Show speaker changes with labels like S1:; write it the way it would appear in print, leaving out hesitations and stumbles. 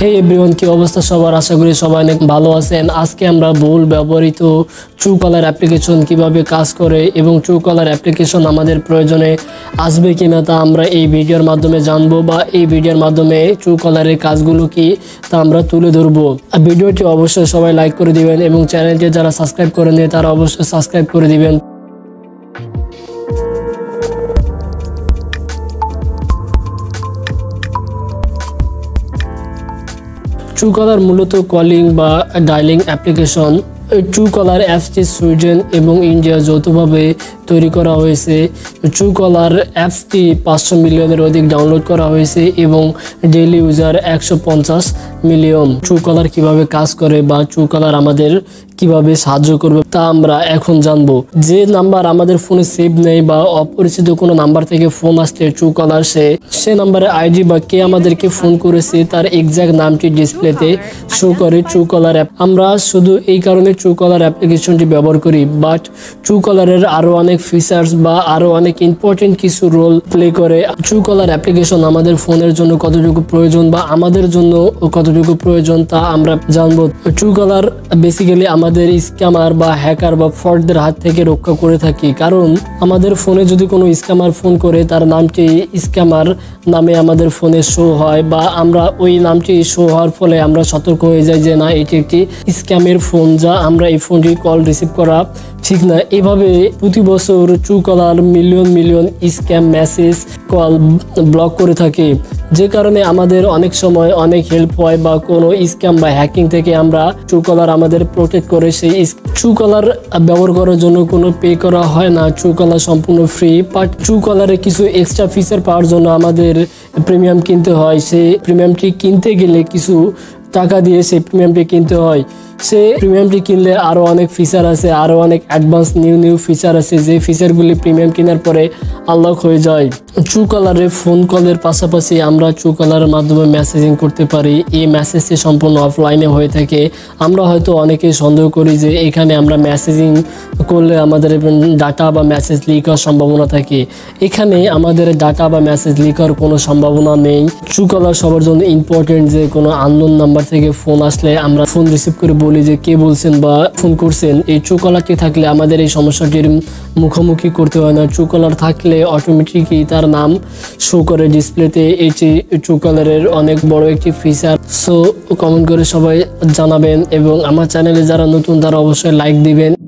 S1: হে everyone, কি অবস্থা সবার? আশা করি সবাই অনেক ভালো আছেন। আজকে আমরা বহুল ব্যবহৃত ট্রুকলার অ্যাপ্লিকেশন কিভাবে কাজ করে এবং ট্রুকলার অ্যাপ্লিকেশন আমাদের প্রয়োজনে আসবে কিনা তা আমরা এই ভিডিওর মাধ্যমে জানবো, বা এই ভিডিওর মাধ্যমে ট্রুকলারের কাজগুলো কি তা আমরা তুলে ধরবো। ভিডিওটি অবশ্যই সবাই লাইক করে দিবেন এবং চ্যানেলটি যারা সাবস্ক্রাইব করেন তারা অবশ্যই সাবস্ক্রাইব করে দিবেন। ট্রুকলার মূলত কলিং বা ডায়ালিং অ্যাপ্লিকেশন। ট্রুকলার অ্যাপসটি সুইডেন এবং ইন্ডিয়া যৌথভাবে তৈরি করা হয়েছে। ট্রুকলার অ্যাপসটি 500 মিলিয়নের অধিক ডাউনলোড করা হয়েছে এবং ডেইলি ইউজার 150 মিলিয়ন। ট্রুকলার কিভাবে কাজ করে বা ট্রুকলার আমাদের কিভাবে সাহায্য করবে তা আমরা এখন জানবো। যে নাম্বার আমাদের ফোনে সেভ নেই বা অপরিচিত কোনো নাম্বার থেকে ফোন আসলে ট্রুকলার সে নাম্বারে আইডি বা কে আমাদেরকে ফোন করেছে তার এক্সাক্ট নামটি ডিসপ্লেতে শো করে ট্রুকলার অ্যাপ। আমরা শুধু এই কারণে ট্রুকলার অ্যাপ্লিকেশনটি ব্যবহার করি, বাট ট্রুকলারের আরো অনেক ফিচার্স বা আরো অনেক ইম্পর্টেন্ট কিছু রোল প্লে করে। ট্রুকলার অ্যাপ্লিকেশন আমাদের ফোনের জন্য কতটুকু প্রয়োজন বা আমাদের জন্য কতটুকু প্রয়োজন তা আমরা জানবো। ট্রুকলার বেসিক্যালি আমাদের স্ক্যামার বা হ্যাকার বা ফ্রডদের হাত থেকে রক্ষা করে থাকি, কারণ আমাদের ফোনে যদি কোনো স্ক্যামার ফোন করে তার নামটি স্ক্যামার নামে আমাদের ফোনে শো হয়, বা আমরা ওই নামটি শো হওয়ার ফলে আমরা সতর্ক হয়ে যাই যে না, এটি একটি স্ক্যামের ফোন, যা আমরা এই ফোনটি কল রিসিভ করা ঠিক না। এভাবে প্রতি বছর Truecaller million million scam message call block করে থাকে, যে কারণে আমাদের অনেক সময় অনেক হেল্প হয় বা কোনো স্ক্যাম বা হ্যাকিং থেকে আমরা ট্রুকলার আমাদের প্রোটেক্ট করে। সেই ট্রুকলার ব্যবহার করার জন্য কোনো পে করা হয় না, ট্রুকলার সম্পূর্ণ ফ্রি। বাট ট্রুকলারে কিছু এক্সট্রা ফিচার পাওয়ার জন্য আমাদের প্রিমিয়াম কিনতে হয়। সেই প্রিমিয়ামটি কিনতে গেলে কিছু টাকা দিয়ে সেই প্রিমিয়ামটি কিনতে হয়। সে প্রিমিয়ামটি কিনলে আরো অনেক ফিচার আছে, আরো অনেক অ্যাডভান্স নিউ ফিচার আছে, যে ফিচারগুলি প্রিমিয়াম কেনার পরে আনলক হয়ে যায়। ট্রুকলারে ফোন কলের পাশাপাশি আমরা ট্রুকলারের মাধ্যমে মেসেজিং করতে পারি। এই মেসেজটি সম্পূর্ণ অফলাইনে হয়ে থাকে। আমরা হয়তো অনেকে সন্দেহ করি যে এখানে আমরা মেসেজিং করলে আমাদের ডাটা বা মেসেজ লিক হওয়ার সম্ভাবনা থাকে। এখানে আমাদের ডাটা বা মেসেজ লিক হওয়ার কোনো সম্ভাবনা নেই। ট্রুকলার সবার জন্য ইম্পর্টেন্ট, যে কোনো আননোন নাম্বার থেকে ফোন আসলে আমরা ফোন রিসিভ করে বলি যে কে বলছেন বা ফোন করছেন। এই ট্রুকলারটি থাকলে আমাদের এই সমস্যাটির মুখোমুখি করতে হয় না। ট্রুকলার থাকলে অটোমেটিকই তার নাম শো করে ডিসপ্লেতে। এটি ট্রুকলারের অনেক বড় একটি ফিচার। সো কমেন্ট করে সবাই জানাবেন এবং আমার চ্যানেলে যারা নতুন তারা অবশ্যই লাইক দিবেন।